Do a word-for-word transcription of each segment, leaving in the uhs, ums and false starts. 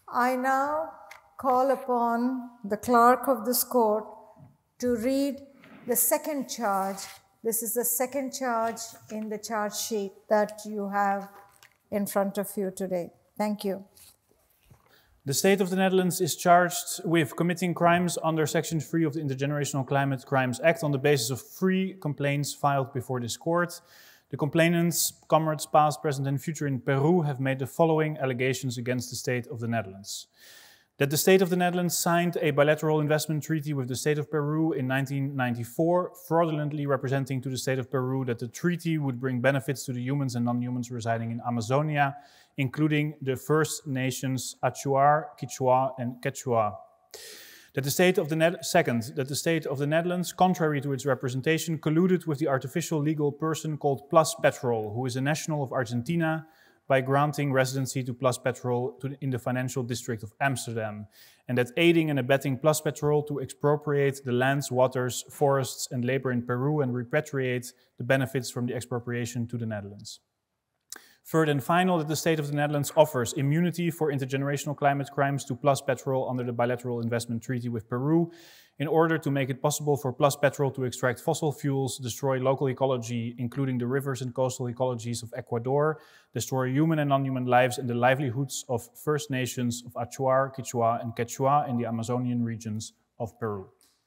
I now call upon the clerk of this court to read the second charge. This is the second charge in the charge sheet that you have in front of you today. Thank you. The State of the Netherlands is charged with committing crimes under Section three of the Intergenerational Climate Crimes Act on the basis of three complaints filed before this court. The complainants, comrades past, present and future in Peru, have made the following allegations against the State of the Netherlands. That the State of the Netherlands signed a bilateral investment treaty with the State of Peru in nineteen ninety-four, fraudulently representing to the State of Peru that the treaty would bring benefits to the humans and non-humans residing in Amazonia, including the First Nations Achuar, Quichua and Quechua. That the State of the Net Second, that the State of the Netherlands, contrary to its representation, colluded with the artificial legal person called Pluspetrol, who is a national of Argentina, by granting residency to Pluspetrol to, in the financial district of Amsterdam, and that aiding and abetting Pluspetrol to expropriate the lands, waters, forests and labor in Peru and repatriate the benefits from the expropriation to the Netherlands. Third and final, that the State of the Netherlands offers immunity for intergenerational climate crimes to Pluspetrol under the bilateral investment treaty with Peru in order to make it possible for Pluspetrol to extract fossil fuels, destroy local ecology, including the rivers and coastal ecologies of Ecuador, destroy human and non-human lives and the livelihoods of First Nations of Achuar, Quichua and Quechua in the Amazonian regions of Peru.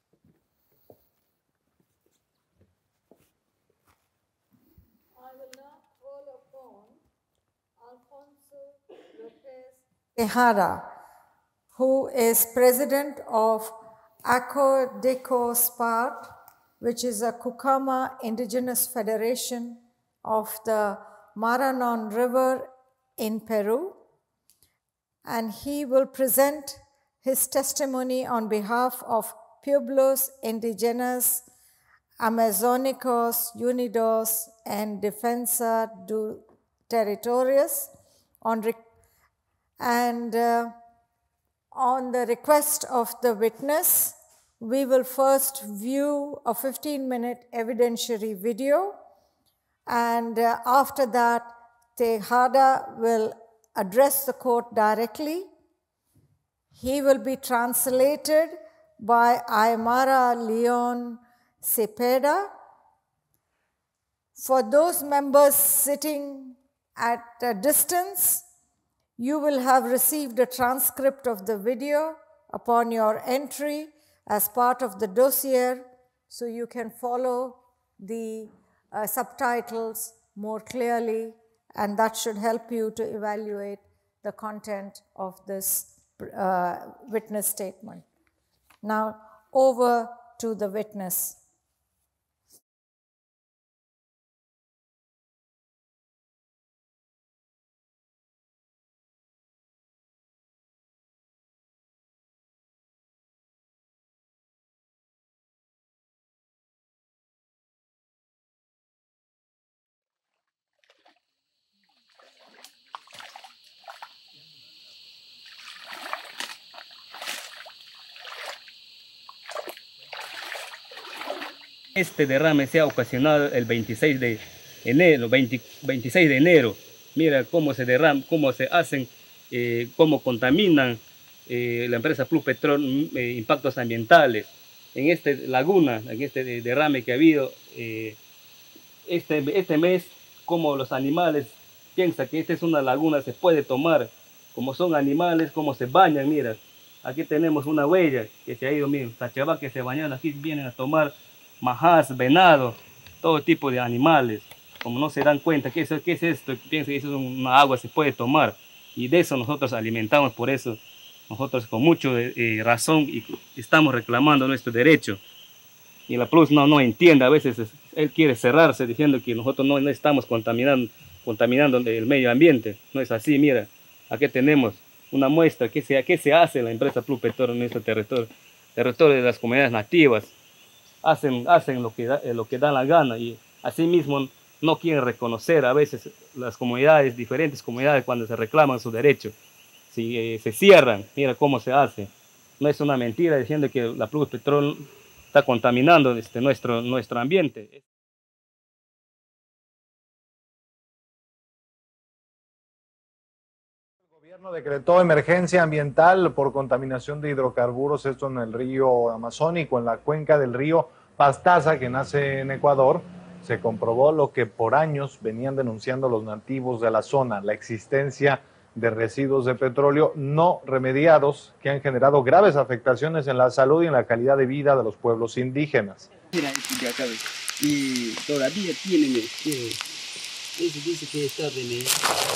Tejada, who is president of Acodeco Spart, which is a Cucama indigenous federation of the Maranon River in Peru. And he will present his testimony on behalf of Pueblos Indígenas Amazónicos Unidos and Defensa do Territorios on And uh, on the request of the witness, we will first view a fifteen minute evidentiary video. And uh, after that, Tejada will address the court directly. He will be translated by Aymara Leon Cepeda. For those members sitting at a distance, you will have received a transcript of the video upon your entry as part of the dossier, so you can follow the uh, subtitles more clearly, and that should help you to evaluate the content of this uh, witness statement. Now, over to the witness. Este derrame se ha ocasionado el veintiséis de enero, veinte, veintiséis de enero. Mira cómo se derraman, cómo se hacen, eh, cómo contaminan eh, la empresa Pluspetrol eh, impactos ambientales. En esta laguna, en este derrame que ha habido eh, este, este mes, como los animales piensan que esta es una laguna, se puede tomar, como son animales, como se bañan. Mira, aquí tenemos una huella que se ha ido, miren, Sachabá que se bañaron, aquí vienen a tomar majás, venado, todo tipo de animales. Como no se dan cuenta, ¿qué es, qué es esto? Piensan que eso es una agua, se puede tomar. Y de eso nosotros alimentamos, por eso nosotros con mucha eh, razón y estamos reclamando nuestro derecho. Y la Plus no, no entiende, a veces es, él quiere cerrarse diciendo que nosotros no, no estamos contaminando, contaminando el medio ambiente. No es así, mira, aquí tenemos una muestra que se, que se hace en la empresa Pluspetrol en nuestro territorio, territorio de las comunidades nativas. Hacen, hacen lo, que da, lo que dan la gana y asimismo no quieren reconocer a veces las comunidades, diferentes comunidades, cuando se reclaman su derecho. Si eh, se cierran, mira cómo se hace. No es una mentira diciendo que la Pluspetrol está contaminando este, nuestro, nuestro ambiente. El gobierno decretó emergencia ambiental por contaminación de hidrocarburos, esto en el río Amazónico, en la cuenca del río Pastaza, que nace en Ecuador. Se comprobó lo que por años venían denunciando los nativos de la zona, la existencia de residuos de petróleo no remediados que han generado graves afectaciones en la salud y en la calidad de vida de los pueblos indígenas. Mira, este de acá, y todavía tienen, tienen. Ese dice que está de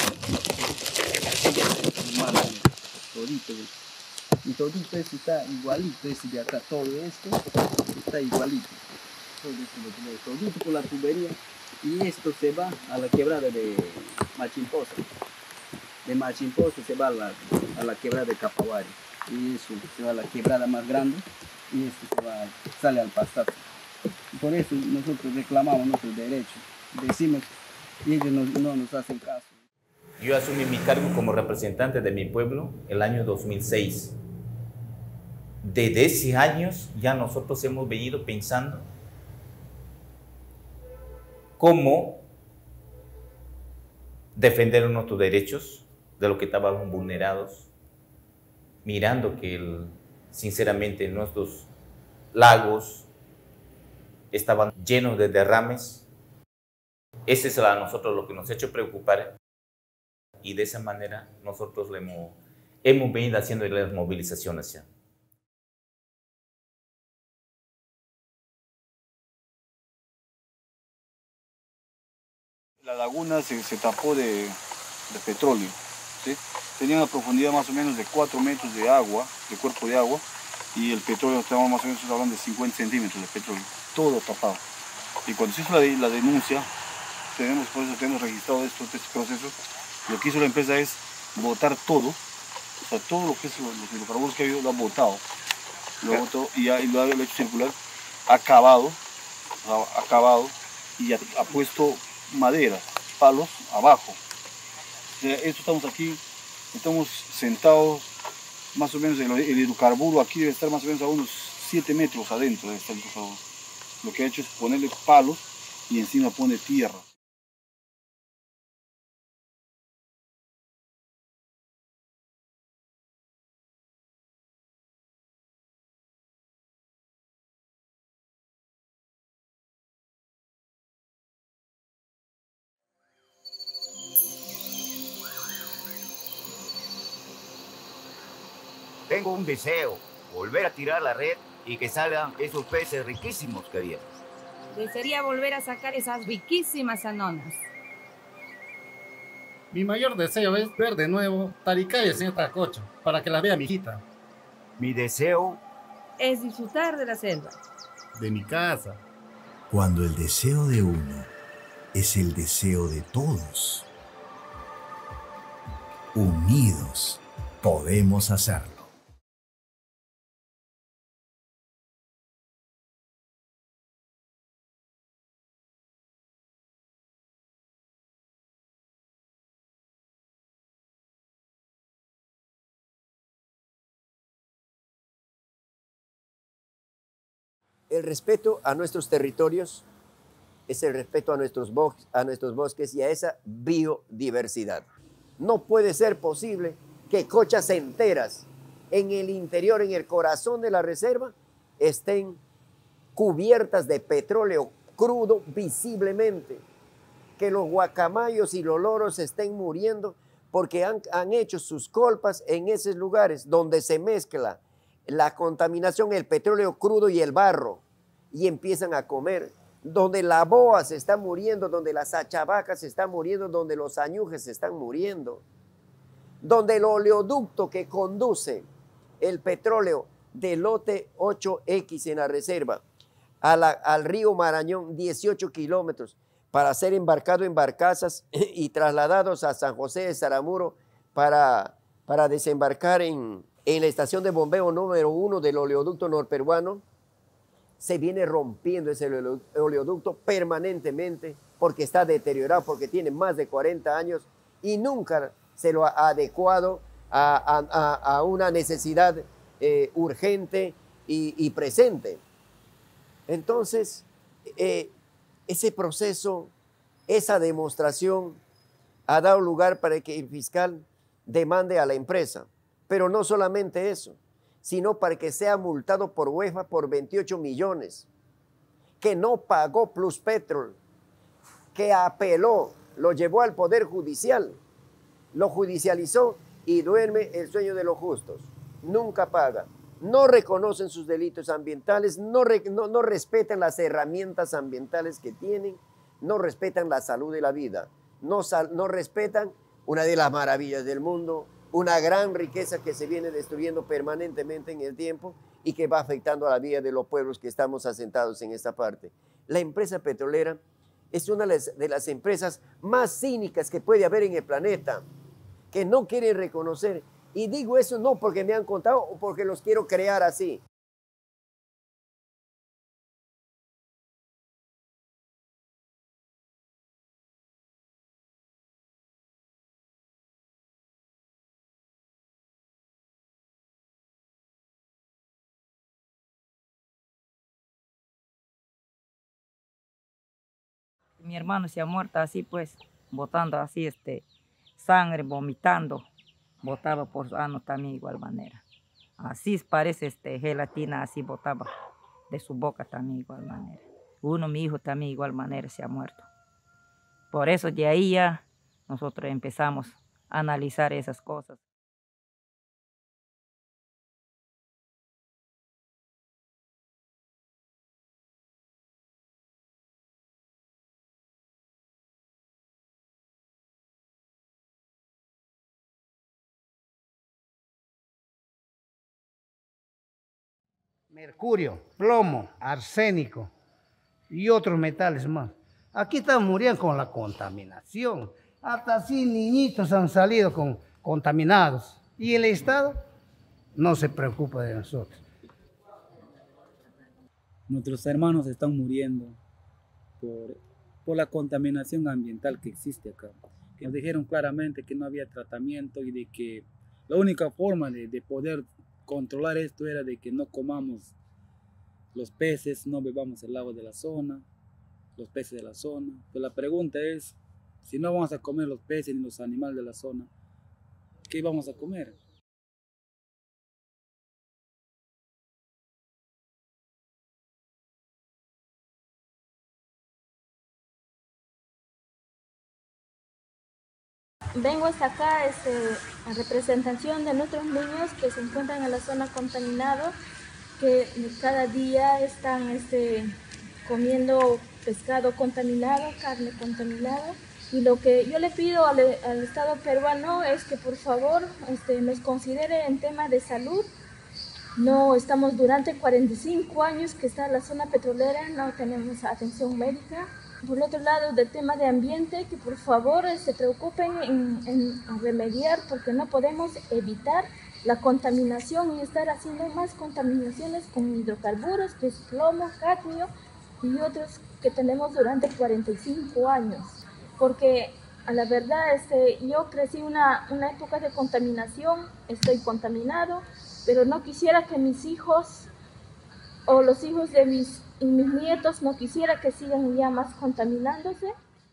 todito, y todito esto está igualito, ese de acá, todo esto está igualito. Todo esto, todito por la tubería, y esto se va a la quebrada de Machimposa. De Machimposa se va a la, a la quebrada de Capaguari, y eso se va a la quebrada más grande, y esto se va, sale al Pastaza. Por eso nosotros reclamamos nuestros derechos, decimos, y ellos no, no nos hacen caso. Yo asumí mi cargo como representante de mi pueblo el año dos mil seis. Desde ese año ya nosotros hemos venido pensando cómo defender nuestros derechos de los que estaban vulnerados, mirando que el, sinceramente nuestros lagos estaban llenos de derrames. Ese es a nosotros lo que nos ha hecho preocupar, y de esa manera nosotros le hemos, hemos venido haciendo las movilizaciones ya. La laguna se, se tapó de, de petróleo, ¿sí? Tenía una profundidad más o menos de cuatro metros de agua, de cuerpo de agua, y el petróleo, estamos más o menos hablando de cincuenta centímetros de petróleo, todo tapado. Y cuando se hizo la, la denuncia, tenemos, por eso tenemos registrado esto, este proceso, lo que hizo la empresa es botar todo, o sea, todo lo que es los hidrocarburos que ha habido lo ha botado, lo botó y, ha, y lo ha hecho circular, ha cavado, ha, ha cavado y ha, ha puesto madera, palos abajo. O sea, esto estamos aquí, estamos sentados, más o menos el, el hidrocarburo aquí debe estar más o menos a unos siete metros adentro de este hidrocarburo. Lo que ha hecho es ponerle palos y encima pone tierra. Tengo un deseo, volver a tirar la red y que salgan esos peces riquísimos que había. Desearía volver a sacar esas riquísimas anonas. Mi mayor deseo es ver de nuevo Taricaya, señor Tacocho, para que la vea mi hijita. Mi deseo es disfrutar de la selva. De mi casa. Cuando el deseo de uno es el deseo de todos, unidos podemos hacerlo. El respeto a nuestros territorios es el respeto a nuestros, bosques, a nuestros bosques y a esa biodiversidad. No puede ser posible que cochas enteras en el interior, en el corazón de la reserva, estén cubiertas de petróleo crudo visiblemente, que los guacamayos y los loros estén muriendo porque han, han hecho sus colpas en esos lugares donde se mezcla la contaminación, el petróleo crudo y el barro, y empiezan a comer, donde la boa se está muriendo, donde las achavacas se están muriendo, donde los añujes se están muriendo, donde el oleoducto que conduce el petróleo del lote ocho equis en la reserva a la, al río Marañón, dieciocho kilómetros, para ser embarcado en barcazas y trasladados a San José de Saramuro para, para desembarcar en, en la estación de bombeo número uno del oleoducto norperuano. Se viene rompiendo ese oleoducto permanentemente porque está deteriorado, porque tiene más de cuarenta años y nunca se lo ha adecuado a, a, a una necesidad eh, urgente y, y presente. Entonces, eh, ese proceso, esa demostración ha dado lugar para que el fiscal demande a la empresa. Pero no solamente eso, sino para que sea multado por UEFA por veintiocho millones, que no pagó Pluspetrol, que apeló, lo llevó al Poder Judicial, lo judicializó y duerme el sueño de los justos. Nunca paga. No reconocen sus delitos ambientales, no, re, no, no respetan las herramientas ambientales que tienen, no respetan la salud y la vida, no, sal, no respetan una de las maravillas del mundo, una gran riqueza que se viene destruyendo permanentemente en el tiempo y que va afectando a la vida de los pueblos que estamos asentados en esta parte. La empresa petrolera es una de las empresas más cínicas que puede haber en el planeta, que no quieren reconocer. Y digo eso no porque me han contado o porque los quiero crear así. Mi hermano se ha muerto así, pues, botando así, este, sangre, vomitando. Botaba por ano también igual manera. Así parece este, gelatina, así botaba de su boca también igual manera. Uno, mi hijo también igual manera se ha muerto. Por eso de ahí ya nosotros empezamos a analizar esas cosas. Mercurio, plomo, arsénico y otros metales más. Aquí están muriendo con la contaminación. Hasta así niñitos han salido con, contaminados. Y el Estado no se preocupa de nosotros. Nuestros hermanos están muriendo por, por la contaminación ambiental que existe acá. Que nos dijeron claramente que no había tratamiento y de que la única forma de, de poder controlar esto era de que no comamos los peces, no bebamos el agua de la zona, los peces de la zona. Pero la pregunta es, si no vamos a comer los peces ni los animales de la zona, ¿qué vamos a comer? Vengo hasta acá este, en representación de nuestros niños que se encuentran en la zona contaminada, que cada día están este, comiendo pescado contaminado, carne contaminada. Y lo que yo le pido al, al Estado peruano es que por favor este, nos considere en tema de salud. No estamos durante cuarenta y cinco años que está en la zona petrolera, no tenemos atención médica. Por otro lado, del tema de ambiente, que por favor se preocupen en, en remediar, porque no podemos evitar la contaminación y estar haciendo más contaminaciones con hidrocarburos, que es plomo, cadmio y otros que tenemos durante cuarenta y cinco años. Porque a la verdad este, yo crecí una, una época de contaminación, estoy contaminado, pero no quisiera que mis hijos o los hijos de mis y mis nietos no quisiera que sigan ya más contaminándose.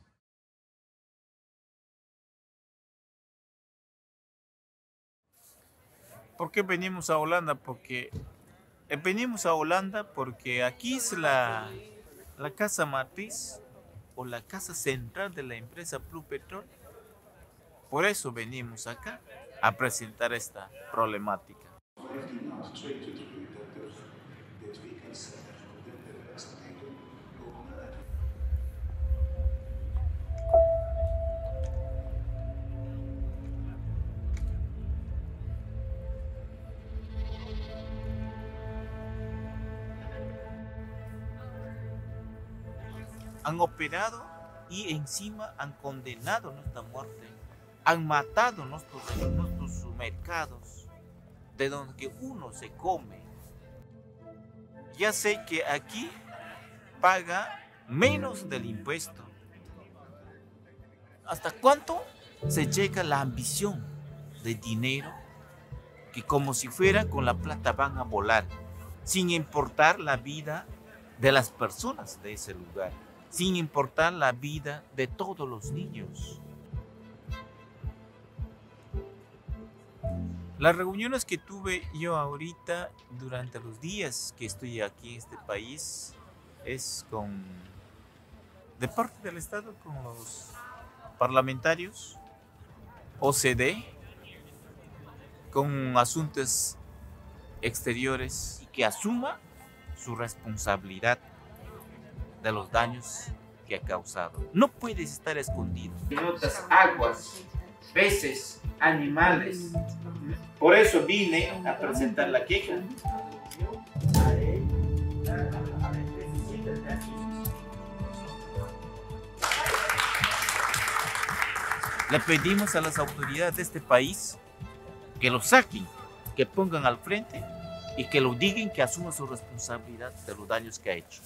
¿Por qué venimos a Holanda? Porque venimos a Holanda porque aquí es la, la casa matriz o la casa central de la empresa Pluspetrol. Por eso venimos acá a presentar esta problemática. Han operado y encima han condenado nuestra muerte. Han matado nuestros, nuestros mercados, de donde uno se come. Ya sé que aquí paga menos del impuesto. ¿Hasta cuánto se llega la ambición de dinero? Que como si fuera con la plata van a volar, sin importar la vida de las personas de ese lugar, sin importar la vida de todos los niños. Las reuniones que tuve yo ahorita durante los días que estoy aquí en este país es con, de parte del Estado, con los parlamentarios, O C D, con asuntos exteriores, y que asuma su responsabilidad de los daños que ha causado. No puedes estar escondido. En otras aguas, peces, animales. Por eso vine a presentar la queja. Le pedimos a las autoridades de este país que lo saquen, que pongan al frente y que lo digan, que asuman su responsabilidad de los daños que ha hecho.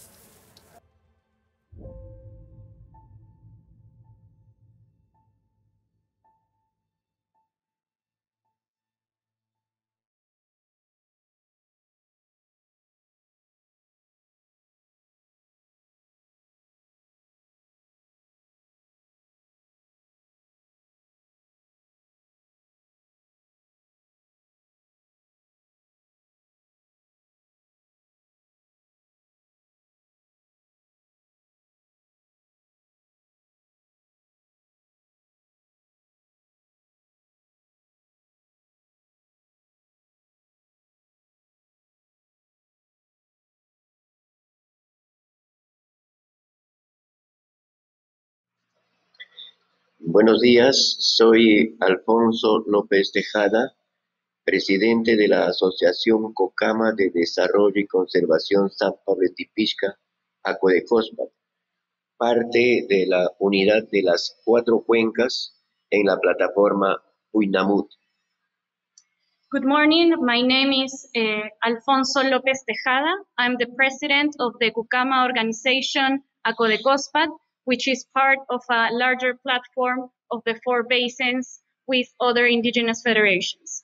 Buenos días, soy Alfonso López Tejada, presidente de la Asociación Cocama de Desarrollo y Conservación San Pablo de Tipishca, Acodecospat, parte de la unidad de las cuatro cuencas en la plataforma Puynamut. Good morning, my name is uh, Alfonso López Tejada. I'm the president of the Cucama organization Acodecospat, which is part of a larger platform of the four basins with other indigenous federations.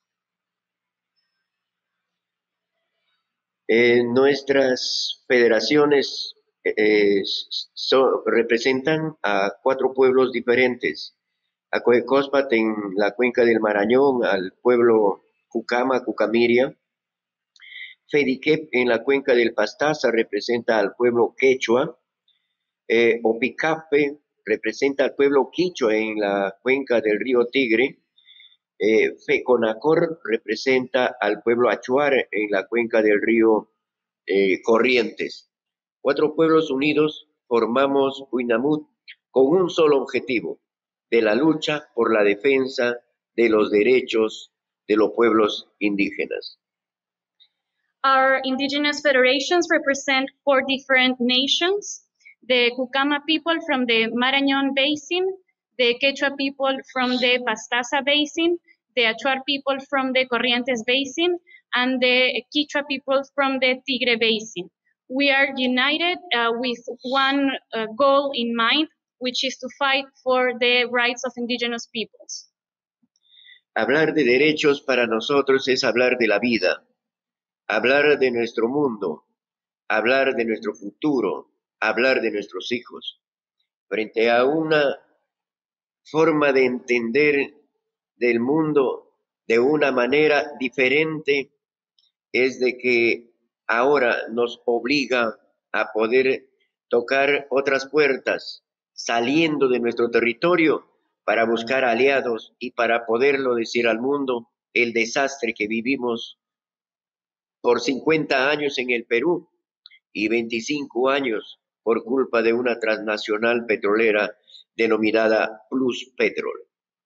Eh, nuestras federaciones eh, so, representan a cuatro pueblos diferentes. Acodecospat en la cuenca del Marañón, al pueblo Cucama, Cucamiria. Fediquep en la cuenca del Pastaza representa al pueblo Quechua. Eh, Opicape representa al pueblo Quichua en la cuenca del río Tigre. Eh, Feconacor representa al pueblo Achuar en la cuenca del río eh, Corrientes. Cuatro pueblos unidos formamos Puynamut con un solo objetivo, de la lucha por la defensa de los derechos de los pueblos indígenas. Our indigenous federations represent four different nations: the Cucama people from the Marañón Basin, the Quechua people from the Pastaza Basin, the Achuar people from the Corrientes Basin, and the Quichua people from the Tigre Basin. We are united uh, with one uh, goal in mind, which is to fight for the rights of indigenous peoples. Hablar de derechos para nosotros es hablar de la vida, hablar de nuestro mundo, hablar de nuestro futuro, hablar de nuestros hijos. Frente a una forma de entender del mundo de una manera diferente, es de que ahora nos obliga a poder tocar otras puertas, saliendo de nuestro territorio para buscar aliados y para poderlo decir al mundo el desastre que vivimos por cincuenta años en el Perú y veinticinco años por culpa de una transnacional petrolera denominada Pluspetrol.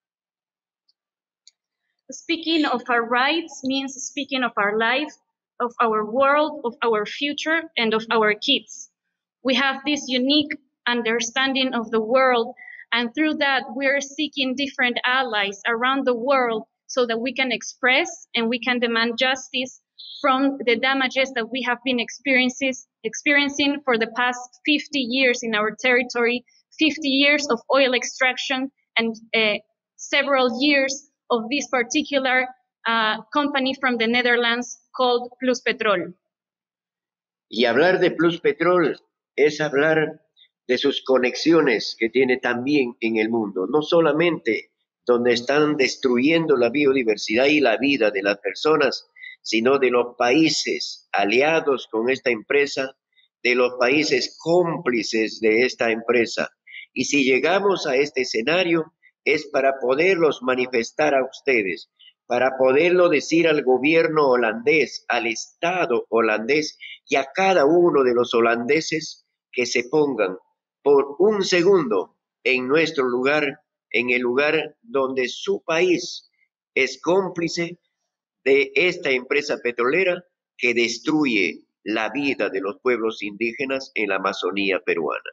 Speaking of our rights means speaking of our life, of our world, of our future, and of our kids. We have this unique understanding of the world, and through that we are seeking different allies around the world so that we can express and we can demand justice from the damages that we have been experiencing for the past fifty years in our territory, fifty years of oil extraction, and uh, several years of this particular uh, company from the Netherlands called Pluspetrol. Y hablar de Pluspetrol es hablar de sus conexiones que tiene también en el mundo, no solamente donde están destruyendo la biodiversidad y la vida de las personas, sino de los países aliados con esta empresa, de los países cómplices de esta empresa. Y si llegamos a este escenario, es para poderlos manifestar a ustedes, para poderlo decir al gobierno holandés, al Estado holandés y a cada uno de los holandeses que se pongan por un segundo en nuestro lugar, en el lugar donde su país es cómplice de esta empresa petrolera que destruye la vida de los pueblos indígenas en la Amazonía peruana.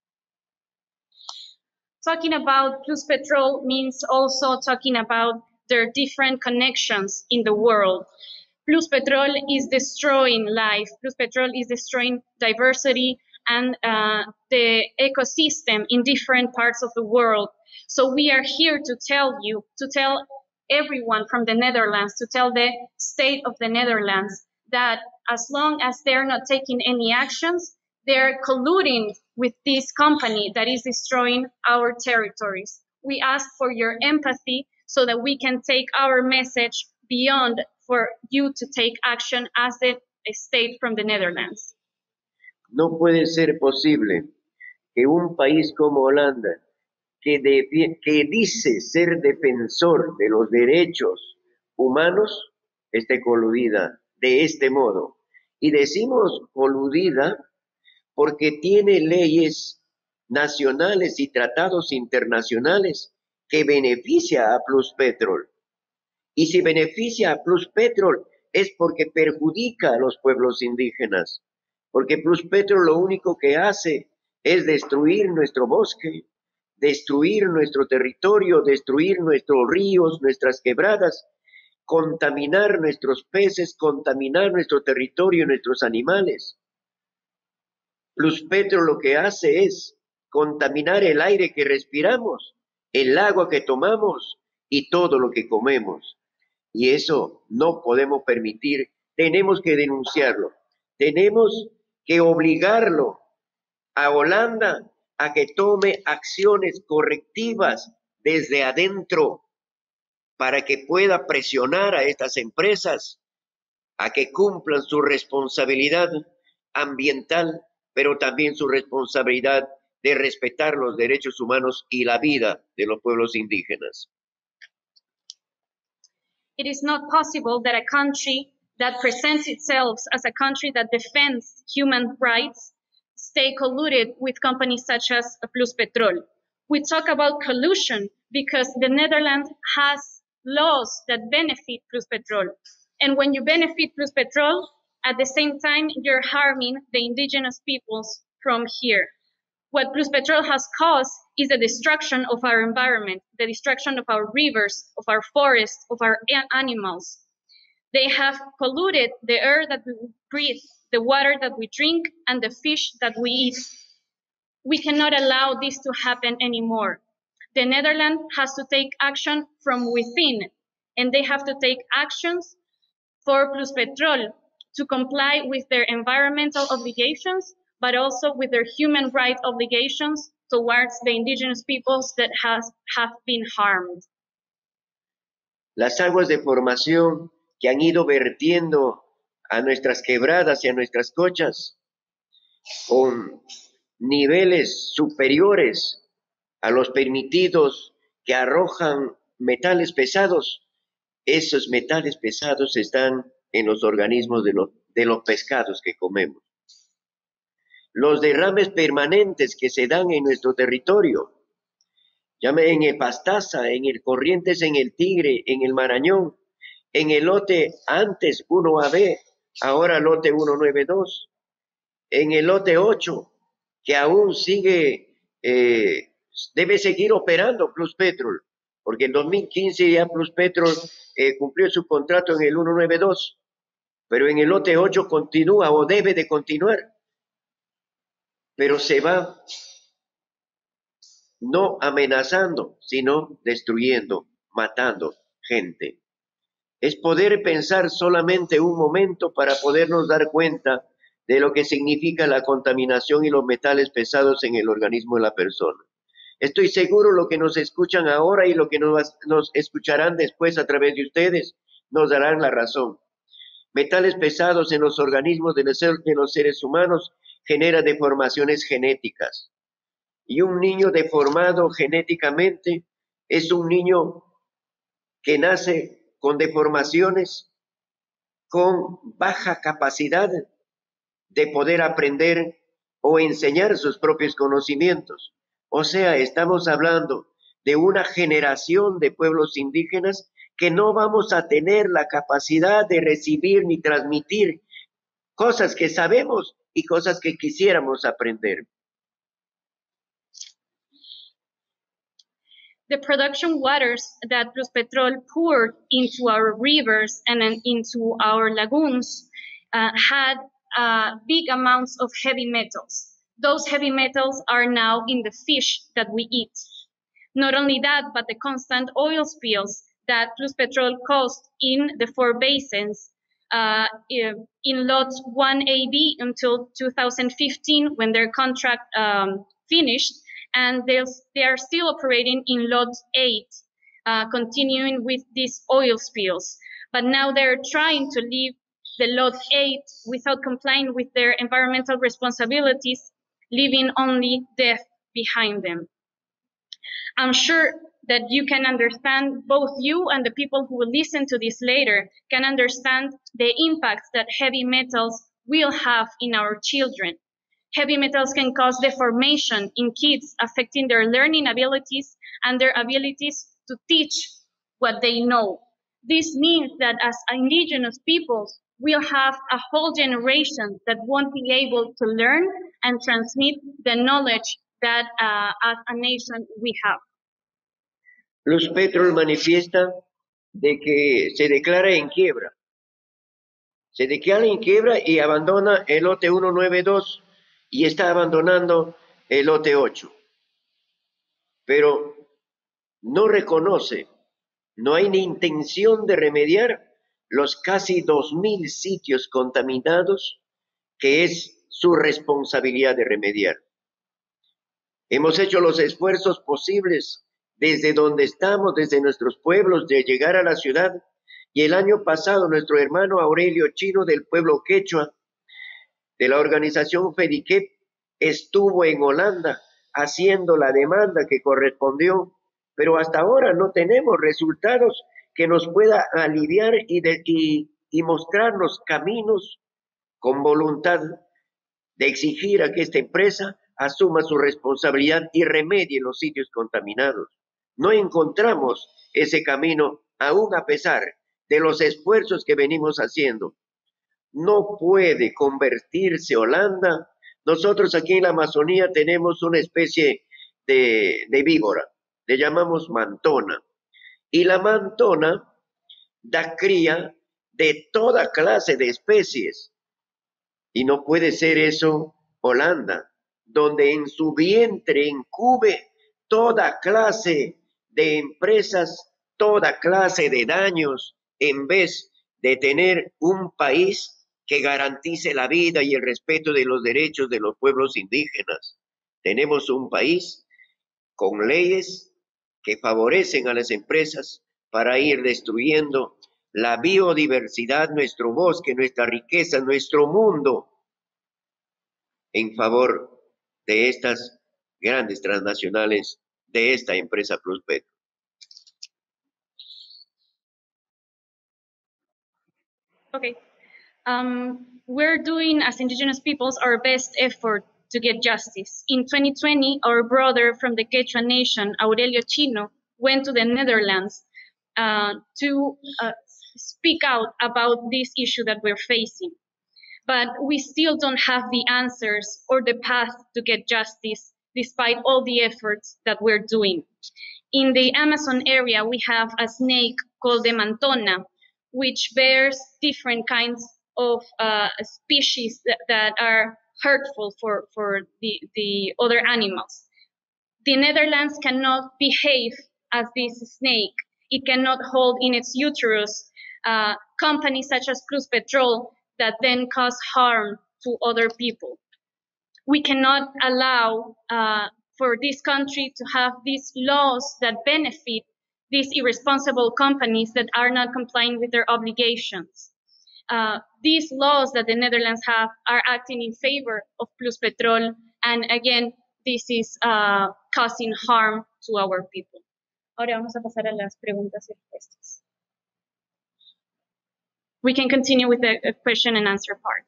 Talking about Pluspetrol means also talking about their different connections in the world. Pluspetrol is destroying life. Pluspetrol is destroying diversity and uh, the ecosystem in different parts of the world. So we are here to tell you, to tell everyone from the Netherlands, to tell the state of the Netherlands that as long as they're not taking any actions, they're colluding with this company that is destroying our territories. We ask for your empathy so that we can take our message beyond for you to take action as the state from the Netherlands. No puede ser posible que un país como Holanda, que, de, que dice ser defensor de los derechos humanos, esté coludida de este modo. Y decimos coludida porque tiene leyes nacionales y tratados internacionales que beneficia a Pluspetrol. Y si beneficia a Pluspetrol es porque perjudica a los pueblos indígenas, porque Pluspetrol lo único que hace es destruir nuestro bosque, destruir nuestro territorio, destruir nuestros ríos, nuestras quebradas, contaminar nuestros peces, contaminar nuestro territorio, nuestros animales. Pluspetrol lo que hace es contaminar el aire que respiramos, el agua que tomamos y todo lo que comemos. Y eso no podemos permitir, tenemos que denunciarlo, tenemos que obligarlo a Holanda a que tome acciones correctivas desde adentro para que pueda presionar a estas empresas a que cumplan su responsabilidad ambiental, pero también su responsabilidad de respetar los derechos humanos y la vida de los pueblos indígenas. It is not possible that a country that presents itself as a country that defends human rights stay colluded with companies such as Pluspetrol. We talk about collusion because the Netherlands has laws that benefit Pluspetrol. And when you benefit Pluspetrol, at the same time, you're harming the indigenous peoples from here. What Pluspetrol has caused is the destruction of our environment, the destruction of our rivers, of our forests, of our animals. They have polluted the air that we breathe, the water that we drink, and the fish that we eat. We cannot allow this to happen anymore. The Netherlands has to take action from within, and they have to take actions for Pluspetrol to comply with their environmental obligations, but also with their human rights obligations towards the indigenous peoples that has, have been harmed. Las aguas de formación que han ido vertiendo a nuestras quebradas y a nuestras cochas con niveles superiores a los permitidos que arrojan metales pesados, esos metales pesados están en los organismos de los, de los pescados que comemos. Los derrames permanentes que se dan en nuestro territorio, llame en el Pastaza, en el Corrientes, en el Tigre, en el Marañón, en el lote antes uno A B, ahora lote ciento noventa y dos, en el lote ocho, que aún sigue, eh, debe seguir operando Pluspetrol, porque en dos mil quince ya Pluspetrol eh, cumplió su contrato en el ciento noventa y dos, pero en el lote ocho continúa o debe de continuar, pero se va no amenazando, sino destruyendo, matando gente. Es poder pensar solamente un momento para podernos dar cuenta de lo que significa la contaminación y los metales pesados en el organismo de la persona. Estoy seguro lo que nos escuchan ahora y lo que nos, nos escucharán después a través de ustedes nos darán la razón. Metales pesados en los organismos de los, de los seres humanos genera deformaciones genéticas. Y un niño deformado genéticamente es un niño que nace con deformaciones, con baja capacidad de poder aprender o enseñar sus propios conocimientos. O sea, estamos hablando de una generación de pueblos indígenas que no vamos a tener la capacidad de recibir ni transmitir cosas que sabemos y cosas que quisiéramos aprender. The production waters that Pluspetrol poured into our rivers and into our lagoons uh, had uh, big amounts of heavy metals. Those heavy metals are now in the fish that we eat. Not only that, but the constant oil spills that Pluspetrol caused in the four basins uh, in Lot one A B until two thousand fifteen when their contract um, finished, and they are still operating in Lot eight, uh, continuing with these oil spills. But now they're trying to leave the Lot eight without complying with their environmental responsibilities, leaving only death behind them. I'm sure that you can understand, both you and the people who will listen to this later, can understand the impacts that heavy metals will have in our children. Heavy metals can cause deformation in kids, affecting their learning abilities and their abilities to teach what they know. This means that as indigenous peoples, we'll have a whole generation that won't be able to learn and transmit the knowledge that uh, as a nation we have. Pluspetrol manifiesta de que se declara en quiebra. Se declara en quiebra y abandona el lote ciento noventa y dos y está abandonando el lote ocho. Pero no reconoce, no hay ni intención de remediar los casi dos mil sitios contaminados que es su responsabilidad de remediar. Hemos hecho los esfuerzos posibles desde donde estamos, desde nuestros pueblos, de llegar a la ciudad. Y el año pasado nuestro hermano Aurelio Chino del pueblo quechua, de la organización FEDICEP, estuvo en Holanda haciendo la demanda que correspondió, pero hasta ahora no tenemos resultados que nos pueda aliviar y, de, y, y mostrarnos caminos con voluntad de exigir a que esta empresa asuma su responsabilidad y remedie los sitios contaminados. No encontramos ese camino, aún a pesar de los esfuerzos que venimos haciendo. No puede convertirse Holanda. Nosotros aquí en la Amazonía tenemos una especie de, de víbora, le llamamos mantona. Y la mantona da cría de toda clase de especies. Y no puede ser eso Holanda, donde en su vientre incube toda clase de empresas, toda clase de daños, en vez de tener un país que garantice la vida y el respeto de los derechos de los pueblos indígenas. Tenemos un país con leyes que favorecen a las empresas para ir destruyendo la biodiversidad, nuestro bosque, nuestra riqueza, nuestro mundo, en favor de estas grandes transnacionales, de esta empresa Pluspetrol. Okay. Um, we're doing, as indigenous peoples, our best effort to get justice. In twenty twenty, our brother from the Quechua nation, Aurelio Chino, went to the Netherlands uh, to uh, speak out about this issue that we're facing. But we still don't have the answers or the path to get justice, despite all the efforts that we're doing. In the Amazon area, we have a snake called the Mantona, which bears different kinds of uh, species that, that are hurtful for, for the, the other animals. The Netherlands cannot behave as this snake. It cannot hold in its uterus uh, companies such as Pluspetrol that then cause harm to other people. We cannot allow uh, for this country to have these laws that benefit these irresponsible companies that are not complying with their obligations. Uh, these laws that the Netherlands have are acting in favor of Pluspetrol, and again, this is uh, causing harm to our people. Ahora vamos a pasar a las preguntas y respuestas. We can continue with the question and answer part.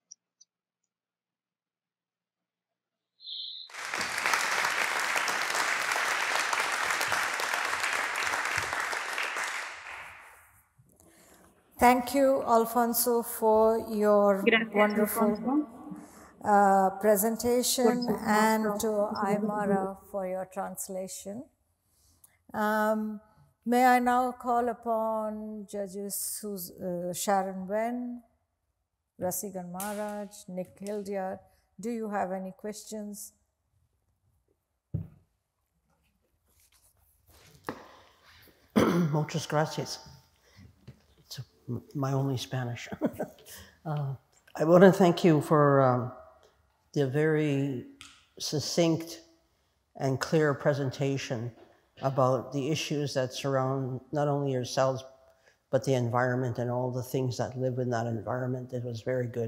Thank you, Alfonso, for your Gracias, wonderful Alfonso. uh, presentation, Por and supuesto. to Aymara for your translation. Um, may I now call upon judges Sus uh, Sharon Wen, Rasigan Maharaj, Nick Hildyard. Do you have any questions? Muchas gracias. It's my only Spanish. uh, I want to thank you for um, the very succinct and clear presentation about the issues that surround not only yourselves, but the environment and all the things that live in that environment. It was very good.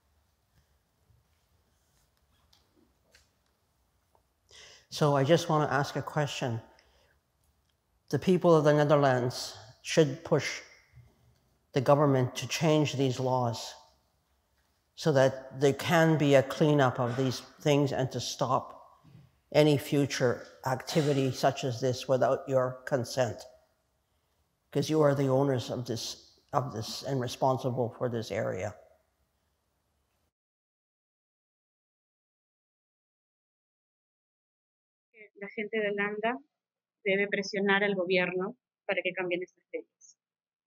So I just want to ask a question. The people of the Netherlands should push the government to change these laws so that there can be a cleanup of these things and to stop any future activity such as this without your consent, because you are the owners of this, of this and responsible for this area. La gente de Holanda debe presionar al gobierno para que cambien estas leyes.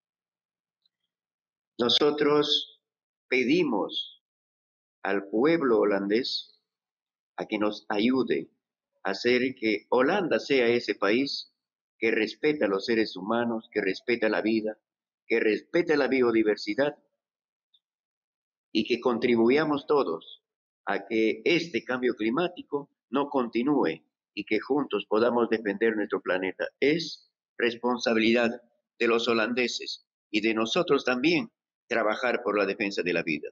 Nosotros pedimos al pueblo holandés a que nos ayude a hacer que Holanda sea ese país que respeta a los seres humanos, que respeta la vida, que respeta la biodiversidad y que contribuyamos todos a que este cambio climático no continúe y que juntos podamos defender nuestro planeta. Es responsabilidad de los holandeses y de nosotros también trabajar por la defensa de la vida.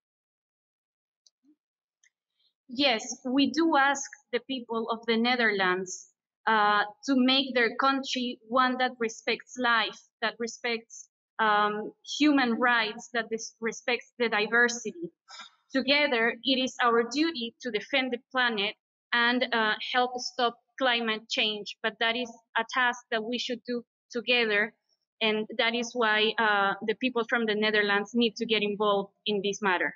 Yes, we do ask the people of the Netherlands uh, to make their country one that respects life, that respects um, human rights, that respects the diversity. Together, it is our duty to defend the planet and uh, help stop climate change, but that is a task that we should do together, and that is why uh, the people from the Netherlands need to get involved in this matter.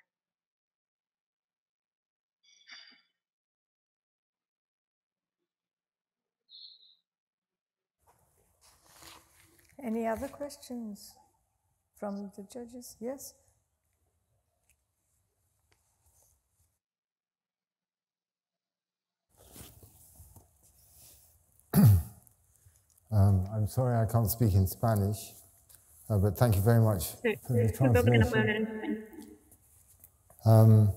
Any other questions from the judges? Yes? Um, I'm sorry I can't speak in Spanish, uh, but thank you very much for the translation. Um,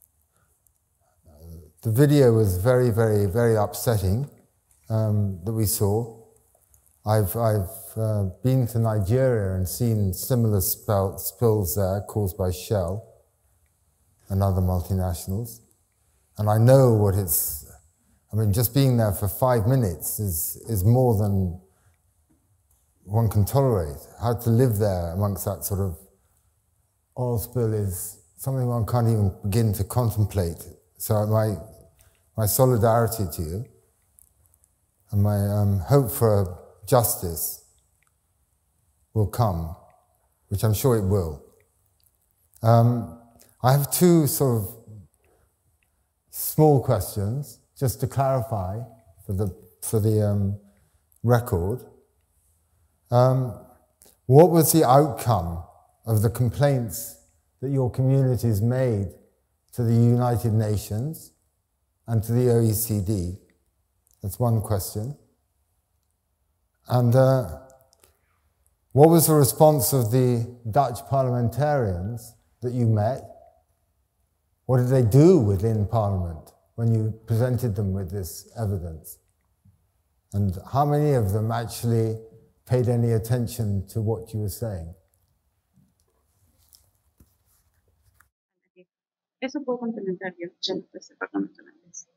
the video was very, very, very upsetting um, that we saw. I've, I've uh, been to Nigeria and seen similar spell, spills there caused by Shell and other multinationals. And I know what it's, I mean, just being there for five minutes is, is more than one can tolerate. How to live there amongst that sort of oil spill is something one can't even begin to contemplate. So my, my solidarity to you and my um, hope for justice will come, which I'm sure it will. Um, I have two sort of small questions, just to clarify for the, for the um, record. Um, what was the outcome of the complaints that your communities made to the United Nations and to the O E C D? That's one question. And uh, what was the response of the Dutch parliamentarians that you met? What did they do within Parliament when you presented them with this evidence? And how many of them actually paid any attention to what you were saying? Eso puedo complementar yo, ya no estoy departamento de la empresa.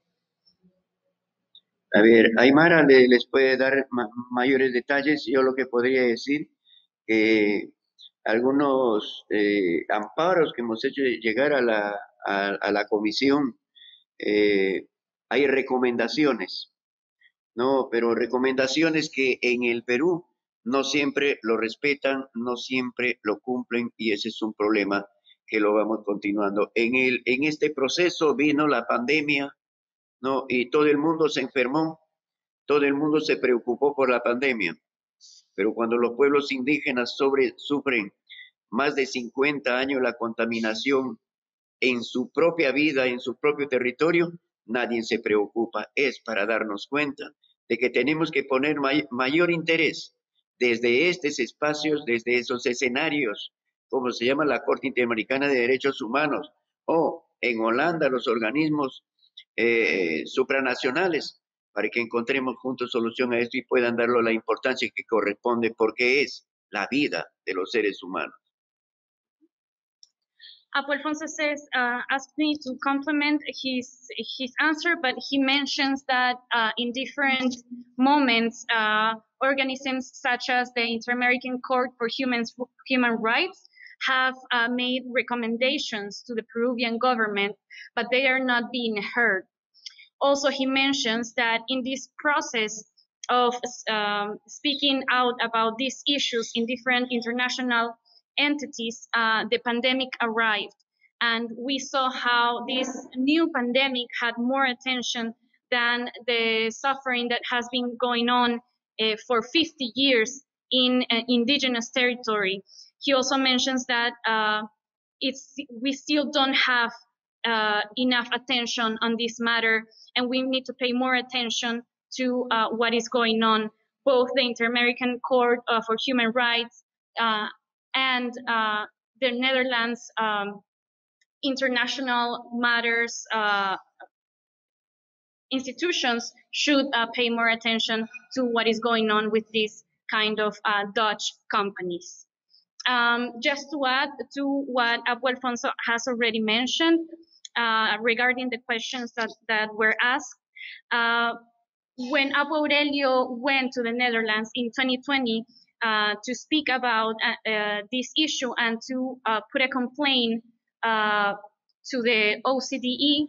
A ver, Aymara le- les puede dar ma- mayores detalles. Yo lo que podría decir que algunos eh, amparos que hemos hecho llegar a la, a, a la comisión, eh, hay recomendaciones, ¿no? Pero recomendaciones que en el Perú no siempre lo respetan, no siempre lo cumplen, y ese es un problema que lo vamos continuando. En, el, en este proceso vino la pandemia, ¿no? Y todo el mundo se enfermó, todo el mundo se preocupó por la pandemia. Pero cuando los pueblos indígenas sobre, sufren más de cincuenta años la contaminación en su propia vida, en su propio territorio, nadie se preocupa. Es para darnos cuenta de que tenemos que poner may- mayor interés desde estos espacios, desde esos escenarios, como se llama la Corte Interamericana de Derechos Humanos, o en Holanda los organismos eh, supranacionales, para que encontremos juntos solución a esto y puedan darle la importancia que corresponde, porque es la vida de los seres humanos. Apo Alfonso says, uh, asked me to complement his his answer, but he mentions that uh, in different moments, uh, organisms such as the Inter-American Court for Human, Human Rights have uh, made recommendations to the Peruvian government, but they are not being heard. Also, he mentions that in this process of um, speaking out about these issues in different international entities, uh, the pandemic arrived. And we saw how this new pandemic had more attention than the suffering that has been going on uh, for fifty years in uh, indigenous territory. He also mentions that uh, it's, we still don't have uh, enough attention on this matter, and we need to pay more attention to uh, what is going on. Both the Inter-American Court uh, for Human Rights uh, and uh, the Netherlands um, international matters uh, institutions should uh, pay more attention to what is going on with these kind of uh, Dutch companies. Um, just to add to what Abu Alfonso has already mentioned uh, regarding the questions that, that were asked, uh, when Abu Aurelio went to the Netherlands in twenty twenty uh, to speak about uh, uh, this issue and to uh, put a complaint uh, to the O C D E,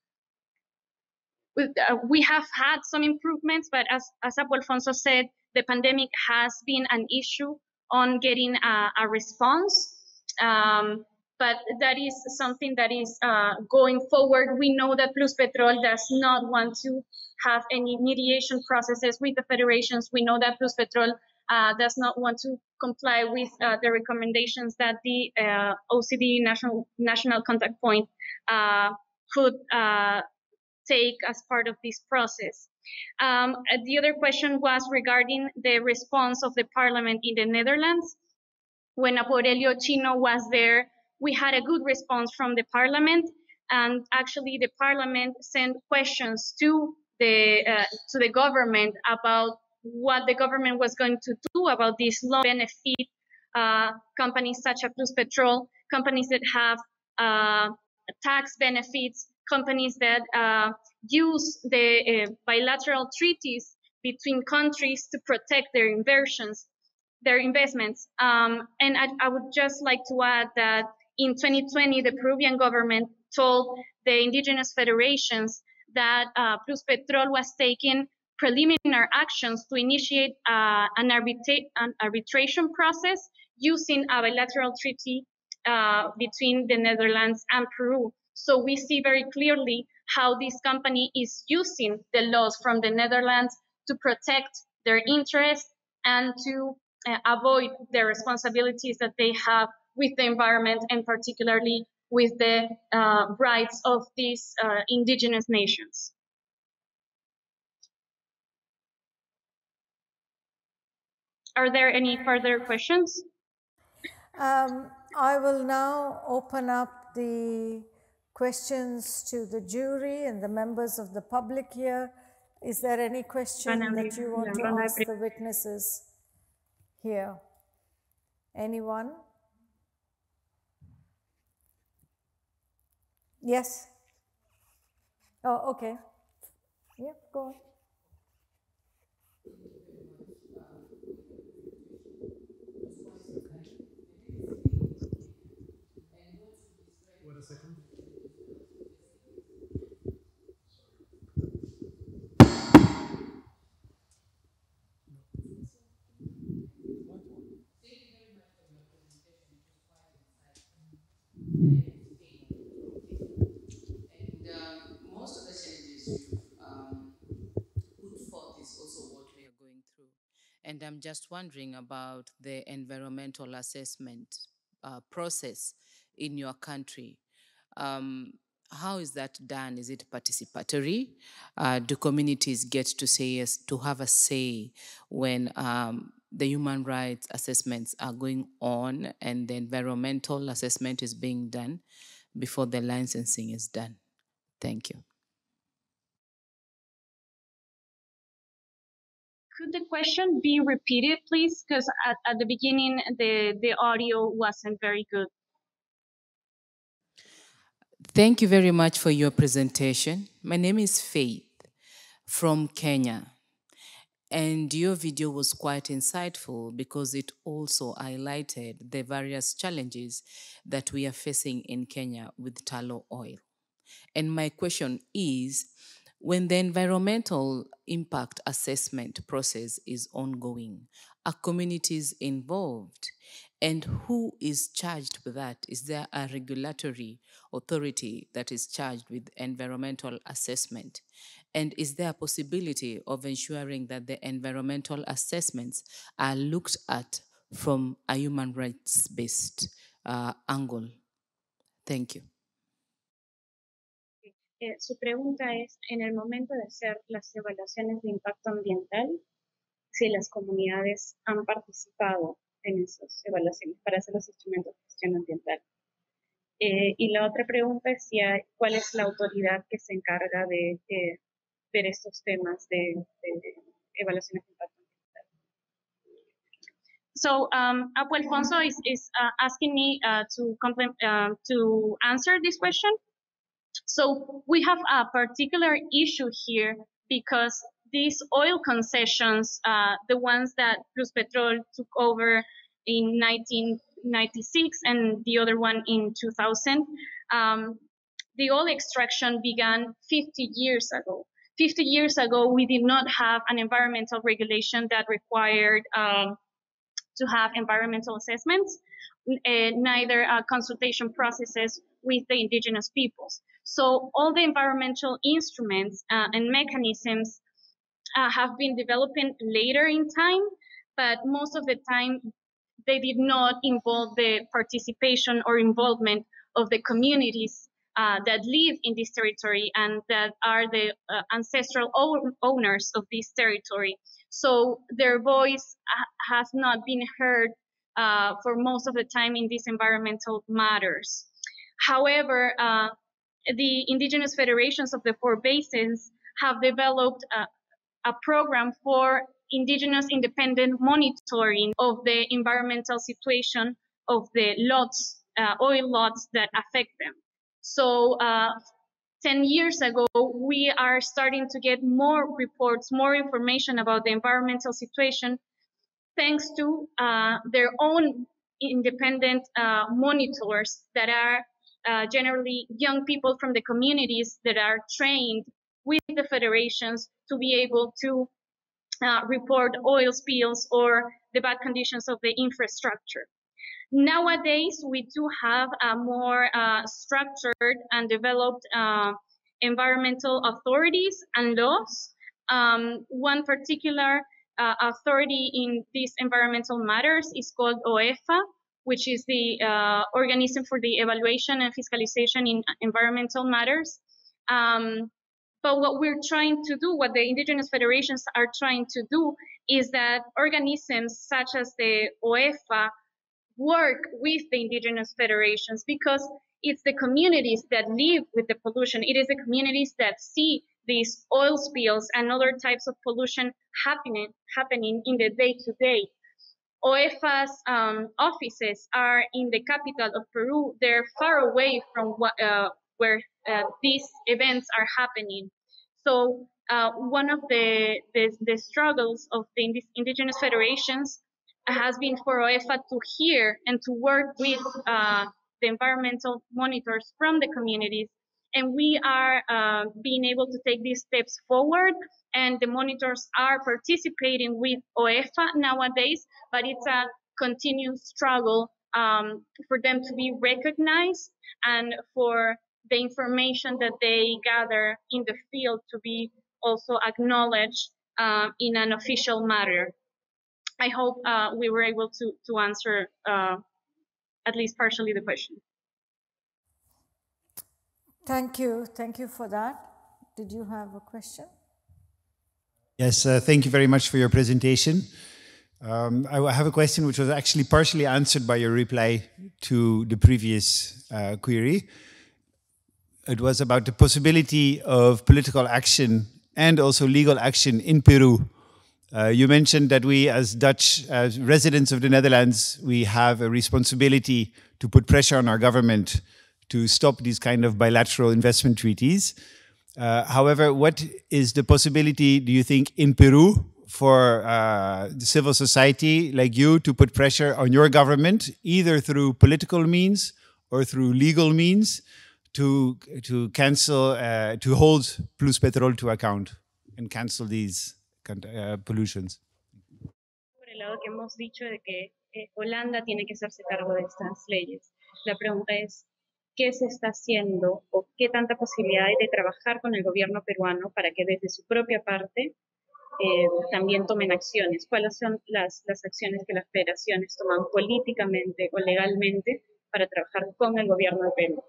with, uh, we have had some improvements, but as, as Abu Alfonso said, the pandemic has been an issue on getting a, a response. Um, but that is something that is uh, going forward. We know that Pluspetrol does not want to have any mediation processes with the federations. We know that Pluspetrol uh, does not want to comply with uh, the recommendations that the uh, O C D National, National Contact Point uh, could uh, take as part of this process. Um, the other question was regarding the response of the parliament in the Netherlands. When Apo Aurelio Chino was there, we had a good response from the parliament, and actually the parliament sent questions to the uh, to the government about what the government was going to do about this law benefit uh, companies such as Pluspetrol, companies that have uh, tax benefits, companies that uh, use the uh, bilateral treaties between countries to protect their inversions, their investments. Um, and I, I would just like to add that in twenty twenty, the Peruvian government told the indigenous federations that uh, Pluspetrol was taking preliminary actions to initiate uh, an, arbitra an arbitration process using a bilateral treaty uh, between the Netherlands and Peru. So we see very clearly how this company is using the laws from the Netherlands to protect their interests and to uh, avoid the responsibilities that they have with the environment, and particularly with the uh, rights of these uh, indigenous nations. Are there any further questions? Um, I will now open up the questions to the jury and the members of the public here. Is there any question that you want to ask the witnesses here? Anyone? Yes? Oh, okay. Yeah, go on. Wait a second. And I'm just wondering about the environmental assessment uh, process in your country. Um, how is that done? Is it participatory? Uh, do communities get to say yes, to have a say when um, the human rights assessments are going on and the environmental assessment is being done before the licensing is done? Thank you. Could the question be repeated, please? Because at, at the beginning, the, the audio wasn't very good. Thank you very much for your presentation. My name is Faith from Kenya. And your video was quite insightful because it also highlighted the various challenges that we are facing in Kenya with tallow oil. And my question is, when the environmental impact assessment process is ongoing, are communities involved? And who is charged with that? Is there a regulatory authority that is charged with environmental assessment? And is there a possibility of ensuring that the environmental assessments are looked at from a human rights-based uh, angle? Thank you. Eh, su pregunta es, en el momento de hacer las evaluaciones de impacto ambiental, si las comunidades han participado en esas evaluaciones para hacer los instrumentos de gestión ambiental. Eh, y la otra pregunta es si hay, cuál es la autoridad que se encarga de, de ver estos temas de, de evaluaciones de impacto ambiental. So, um, Apu Alfonso is, is uh, asking me uh, to, uh, to answer this question. So we have a particular issue here because these oil concessions, uh, the ones that Pluspetrol took over in nineteen ninety-six and the other one in two thousand, um, the oil extraction began fifty years ago. fifty years ago, we did not have an environmental regulation that required um, to have environmental assessments, uh, neither uh, consultation processes with the indigenous peoples. So all the environmental instruments uh, and mechanisms uh, have been developing later in time, but most of the time they did not involve the participation or involvement of the communities uh, that live in this territory and that are the uh, ancestral owners of this territory. So their voice ha has not been heard uh, for most of the time in these environmental matters. However, uh, the indigenous federations of the four basins have developed a, a program for indigenous independent monitoring of the environmental situation of the lots, uh, oil lots that affect them. So uh, ten years ago, we are starting to get more reports, more information about the environmental situation, thanks to uh, their own independent uh, monitors that are uh, generally young people from the communities that are trained with the federations to be able to uh, report oil spills or the bad conditions of the infrastructure. Nowadays, we do have a more uh, structured and developed uh, environmental authorities and laws. Um, one particular uh, authority in these environmental matters is called O E F A, which is the uh, organism for the evaluation and fiscalization in environmental matters. Um, but what we're trying to do, what the indigenous federations are trying to do, is that organisms such as the O E F A work with the indigenous federations, because It's the communities that live with the pollution. It is the communities that see these oil spills and other types of pollution happening happening in the day-to-day. OEFA's um, offices are in the capital of Peru. They're far away from what, uh, where uh, these events are happening. So uh, one of the, the, the struggles of the ind indigenous federations has been for OEFA to hear and to work with uh, the environmental monitors from the communities. And we are uh, being able to take these steps forward, and the monitors are participating with OEFA nowadays, but it's a continuous struggle um, for them to be recognized and for the information that they gather in the field to be also acknowledged uh, in an official manner. I hope uh, we were able to, to answer uh, at least partially the question. Thank you. Thank you for that. Did you have a question? Yes, uh, thank you very much for your presentation. Um, I have a question which was actually partially answered by your reply to the previous uh, query. It was about the possibility of political action and also legal action in Peru. Uh, you mentioned that we as Dutch, as residents of the Netherlands, we have a responsibility to put pressure on our government to stop these kind of bilateral investment treaties. Uh, however, what is the possibility, do you think, in Peru for uh, the civil society like you to put pressure on your government, either through political means or through legal means, to, to cancel, uh, to hold Pluspetrol to account and cancel these uh, pollutions? Por el lado que hemos dicho de que eh, Holanda tiene que hacerse cargo de estas leyes. La pregunta es, ¿qué se está haciendo o qué tanta posibilidad hay de trabajar con el gobierno peruano para que desde su propia parte eh, también tomen acciones? ¿Cuáles son las, las acciones que las federaciones toman políticamente o legalmente para trabajar con el gobierno de Perú?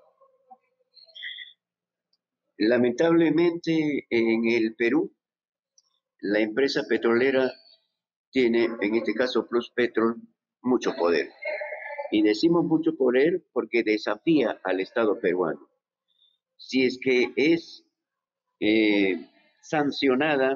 Lamentablemente en el Perú, la empresa petrolera tiene, en este caso Pluspetrol, mucho poder. Y decimos mucho poder porque desafía al Estado peruano. Si es que es eh, sancionada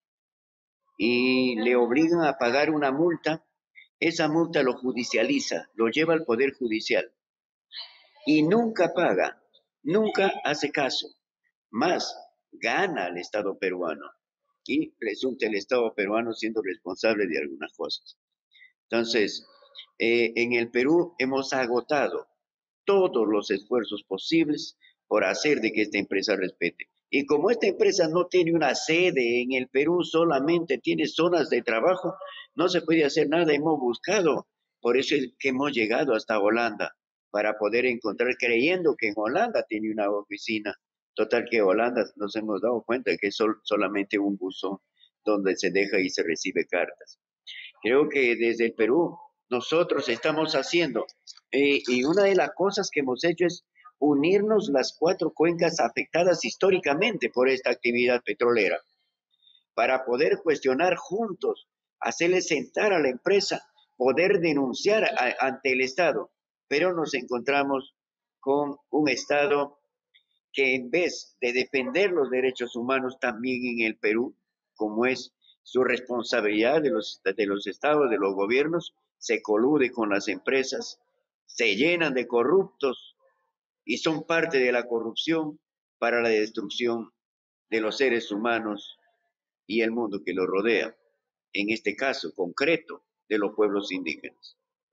y le obligan a pagar una multa, esa multa lo judicializa, lo lleva al Poder Judicial. Y nunca paga, nunca hace caso. Más, gana al Estado peruano. Y resulta el Estado peruano siendo responsable de algunas cosas. Entonces, eh, en el Perú hemos agotado todos los esfuerzos posibles por hacer de que esta empresa respete. Y como esta empresa no tiene una sede en el Perú, solamente tiene zonas de trabajo, no se puede hacer nada. Hemos buscado, por eso es que hemos llegado hasta Holanda, para poder encontrar, creyendo que en Holanda tiene una oficina. Total que Holanda nos hemos dado cuenta que es sol, solamente un buzón donde se deja y se recibe cartas. Creo que desde el Perú nosotros estamos haciendo, eh, y una de las cosas que hemos hecho es unirnos las cuatro cuencas afectadas históricamente por esta actividad petrolera, para poder cuestionar juntos, hacerle sentar a la empresa, poder denunciar a, ante el Estado. Pero nos encontramos con un Estado que en vez de defender los derechos humanos también en el Perú, como es su responsabilidad de los, de los estados, de los gobiernos, se colude con las empresas, se llenan de corruptos y son parte de la corrupción para la destrucción de los seres humanos y el mundo que los rodea, en este caso concreto de los pueblos indígenas.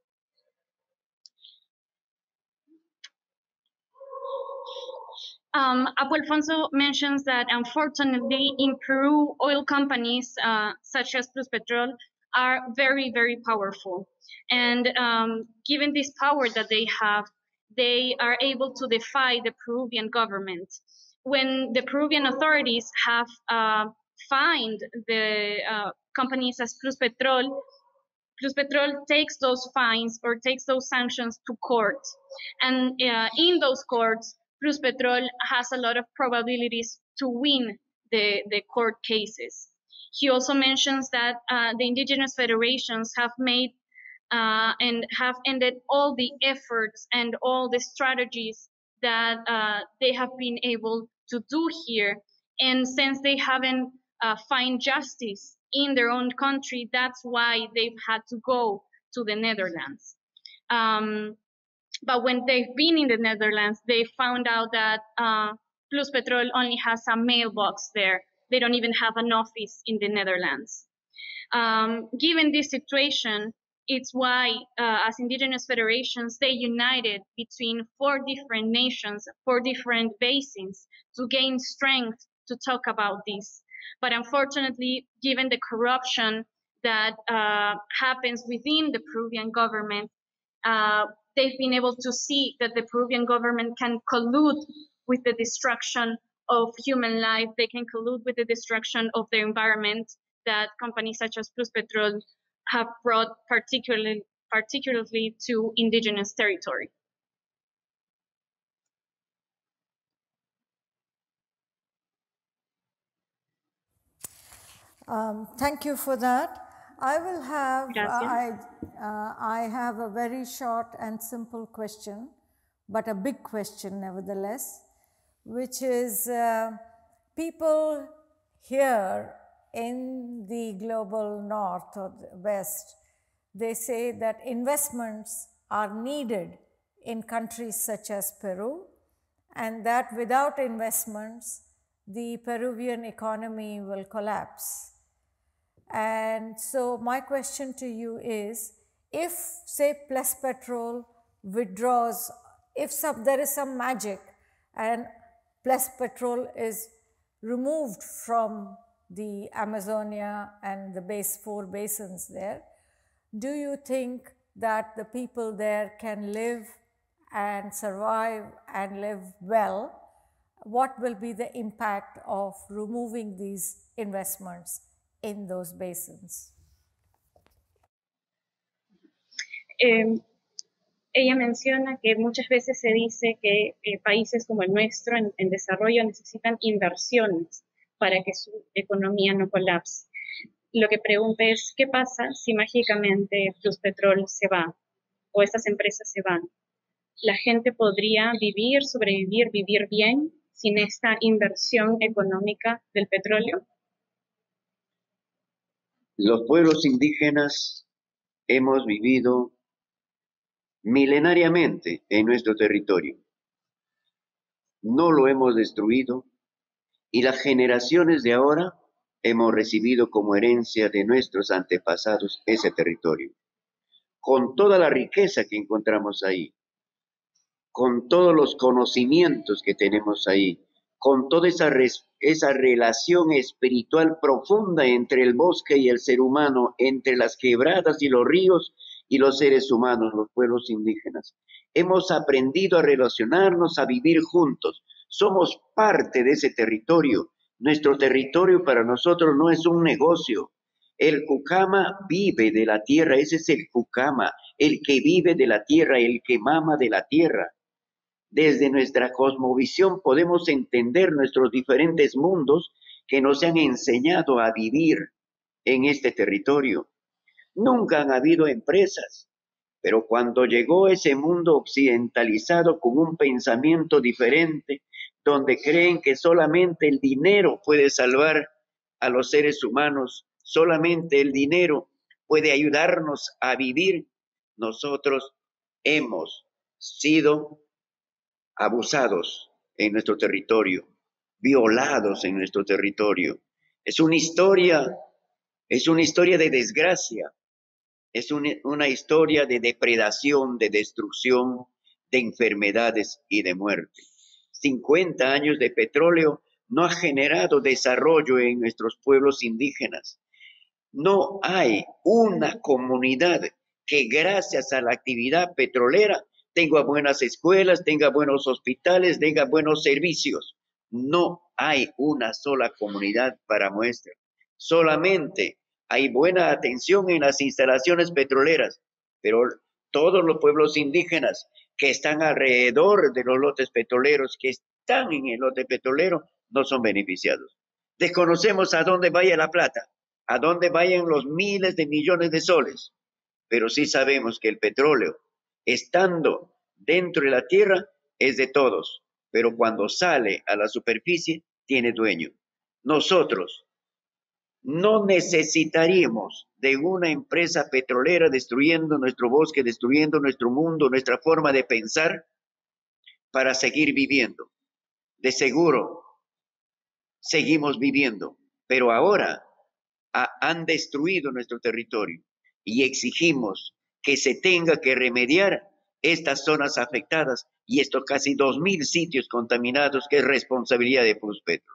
Um, Abu Alfonso mentions that unfortunately in Peru, oil companies uh, such as Pluspetrol are very, very powerful. And um, given this power that they have, they are able to defy the Peruvian government. When the Peruvian authorities have uh, fined the uh, companies as Pluspetrol, Pluspetrol takes those fines or takes those sanctions to court. And uh, in those courts, Pluspetrol has a lot of probabilities to win the, the court cases. He also mentions that uh, the indigenous federations have made uh, and have ended all the efforts and all the strategies that uh, they have been able to do here. And since they haven't uh, find justice in their own country, that's why they've had to go to the Netherlands. Um, but when they've been in the Netherlands, they found out that uh, Pluspetrol only has a mailbox there. They don't even have an office in the Netherlands. Um, given this situation, it's why, uh, as indigenous federations, they united between four different nations, four different basins, to gain strength to talk about this. But unfortunately, given the corruption that uh, happens within the Peruvian government, uh, they've been able to see that the Peruvian government can collude with the destruction of human life. They can collude with the destruction of the environment that companies such as Pluspetrol have brought particularly, particularly to indigenous territory. Um, thank you for that. I will have, uh, I, uh, I have a very short and simple question, but a big question nevertheless, which is uh, people here in the global north or the west, they say that investments are needed in countries such as Peru, and that without investments, the Peruvian economy will collapse. And so my question to you is, if say Pluspetrol withdraws, if some, there is some magic and Pluspetrol is removed from the Amazonia and the base four basins there, do you think that the people there can live and survive and live well? What will be the impact of removing these investments in those basins? Eh, ella menciona que muchas veces se dice que eh, países como el nuestro en, en desarrollo necesitan inversiones para que su economía no colapse. Lo que pregunta es, ¿qué pasa si mágicamente Pluspetrol se va o estas empresas se van? ¿La gente podría vivir, sobrevivir, vivir bien sin esta inversión económica del petróleo? Los pueblos indígenas hemos vivido milenariamente en nuestro territorio. No lo hemos destruido y las generaciones de ahora hemos recibido como herencia de nuestros antepasados ese territorio. Con toda la riqueza que encontramos ahí, con todos los conocimientos que tenemos ahí, con toda esa, esa relación espiritual profunda entre el bosque y el ser humano, entre las quebradas y los ríos y los seres humanos, los pueblos indígenas. Hemos aprendido a relacionarnos, a vivir juntos. Somos parte de ese territorio. Nuestro territorio para nosotros no es un negocio. El Cucama vive de la tierra, ese es el Cucama, el que vive de la tierra, el que mama de la tierra. Desde nuestra cosmovisión podemos entender nuestros diferentes mundos que nos han enseñado a vivir en este territorio. Nunca han habido empresas, pero cuando llegó ese mundo occidentalizado con un pensamiento diferente, donde creen que solamente el dinero puede salvar a los seres humanos, solamente el dinero puede ayudarnos a vivir, nosotros hemos sido abusados en nuestro territorio, violados en nuestro territorio. Es una historia, es una historia de desgracia, es una, una historia de depredación, de destrucción, de enfermedades y de muerte. cincuenta años de petróleo no ha generado desarrollo en nuestros pueblos indígenas. No hay una comunidad que gracias a la actividad petrolera tenga buenas escuelas, tenga buenos hospitales, tenga buenos servicios. No hay una sola comunidad para muestra. Solamente hay buena atención en las instalaciones petroleras, pero todos los pueblos indígenas que están alrededor de los lotes petroleros, que están en el lote petrolero, no son beneficiados. Desconocemos a dónde vaya la plata, a dónde vayan los miles de millones de soles, pero sí sabemos que el petróleo, estando dentro de la tierra, es de todos, pero cuando sale a la superficie tiene dueño. Nosotros no necesitaríamos de una empresa petrolera destruyendo nuestro bosque, destruyendo nuestro mundo, nuestra forma de pensar para seguir viviendo. De seguro, seguimos viviendo, pero ahora ha, han destruido nuestro territorio y exigimos que se tenga que remediar estas zonas afectadas y estos casi dos mil sitios contaminados que es responsabilidad de Pruspetro.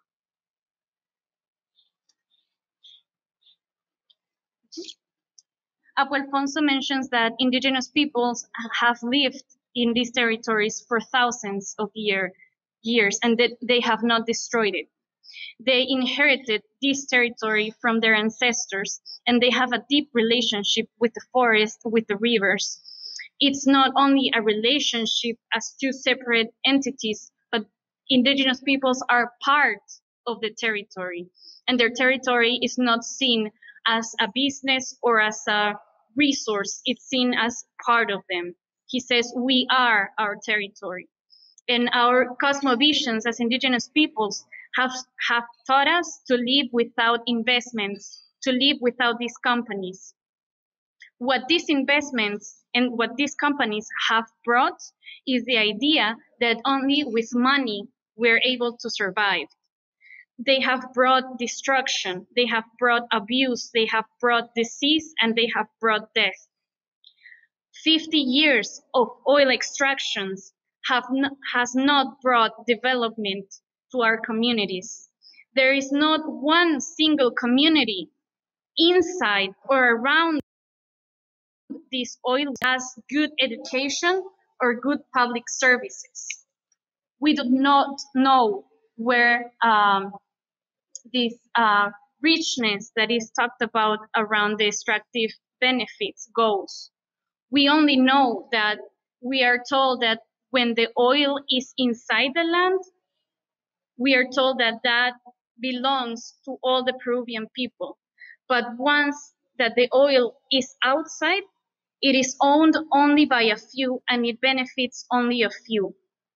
Abu Alfonso mentions that indigenous peoples have lived in these territories for thousands of year, years and that they have not destroyed it. They inherited this territory from their ancestors and they have a deep relationship with the forest, with the rivers. It's not only a relationship as two separate entities, but indigenous peoples are part of the territory and their territory is not seen as a business or as a resource, it's seen as part of them. He says, we are our territory. And our cosmovisions as indigenous peoples have, have taught us to live without investments, to live without these companies. What these investments and what these companies have brought is the idea that only with money we're able to survive. They have brought destruction, they have brought abuse, they have brought disease, and they have brought death. fifty years of oil extractions have not, has not brought development to our communities. There is not one single community inside or around these oil has good education or good public services. We do not know where um, this uh, richness that is talked about around the extractive benefits goes. We only know that we are told that when the oil is inside the land, we are told that that belongs to all the Peruvian people. But once that the oil is outside, it is owned only by a few and it benefits only a few.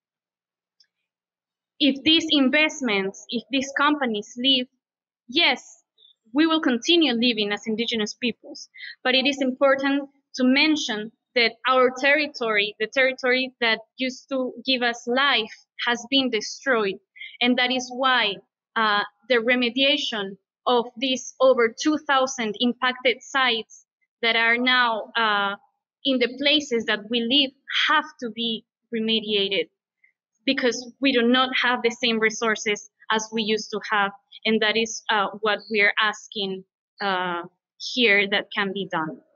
If these investments, if these companies leave, yes, we will continue living as indigenous peoples, but it is important to mention that our territory, the territory that used to give us life, has been destroyed. And that is why uh, the remediation of these over two thousand impacted sites that are now uh, in the places that we live have to be remediated, because we do not have the same resources as we used to have. And that is uh, what we're asking uh, here that can be done.